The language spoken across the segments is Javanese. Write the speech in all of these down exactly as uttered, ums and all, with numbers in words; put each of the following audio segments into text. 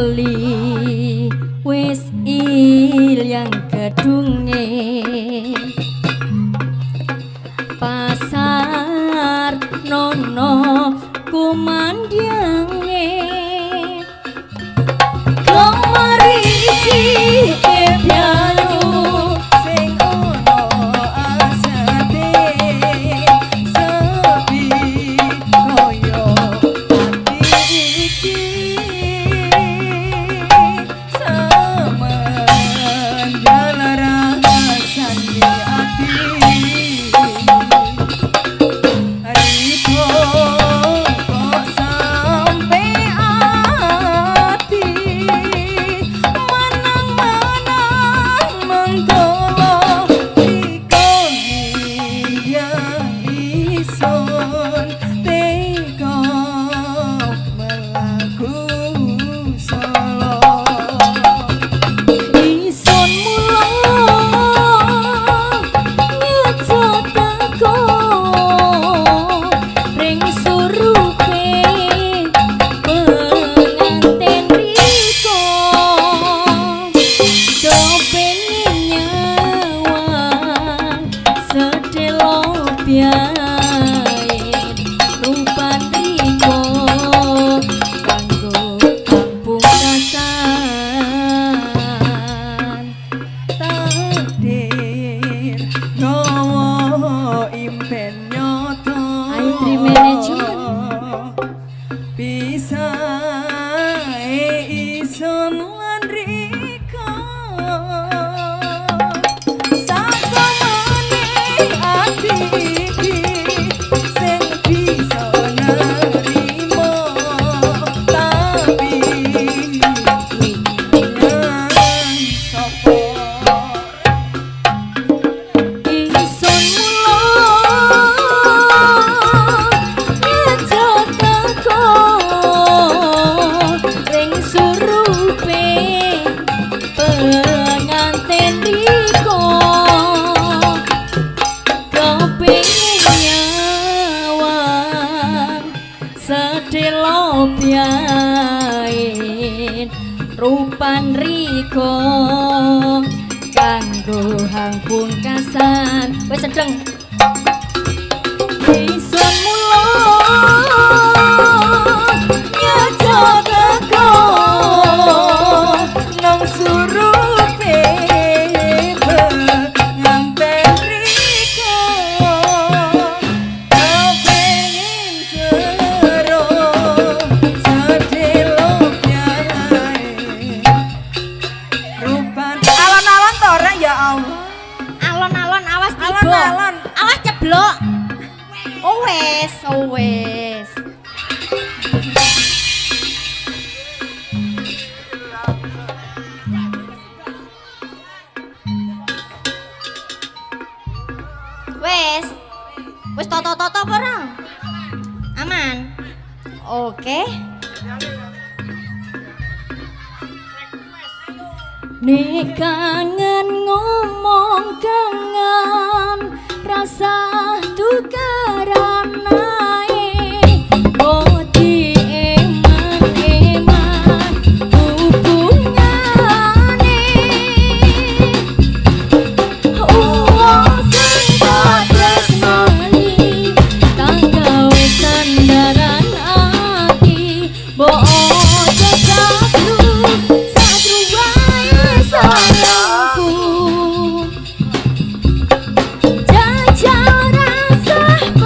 beli wis ilang gedunge pasar nono kumandyange kemarici kebialu sing ono asate sepi koyo ati iki rupan riko kanggo hang pungkasan wis sedeng isun mulo nyaca teko nang surupe nganten riko kepengin jero sedelo ya Allah. Alon-alon awas tiba. Alon-alon awas ceblok. Oh wes, oh wes. Wes. Wes toto-toto apa ora? Aman. Oke. Nek kangen ngomong kangen rasa tukaran nae bodi eman-eman hubungane uang sing tresnani tak gawe sandaran ati bo sayangku jajal rasa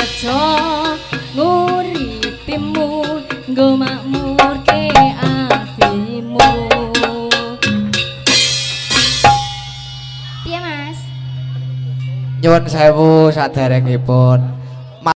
kerja nguripimu nggo makmurke atimu. Piye Mas? Nyuwun sewu saderengipun